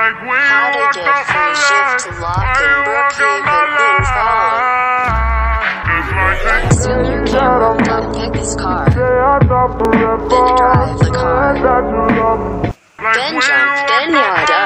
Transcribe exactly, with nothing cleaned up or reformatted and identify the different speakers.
Speaker 1: How to get free shift to lock in Brookhavent, then follow. Zoom your camera, then pick his car. Then drive the car. Then jump, then yard up.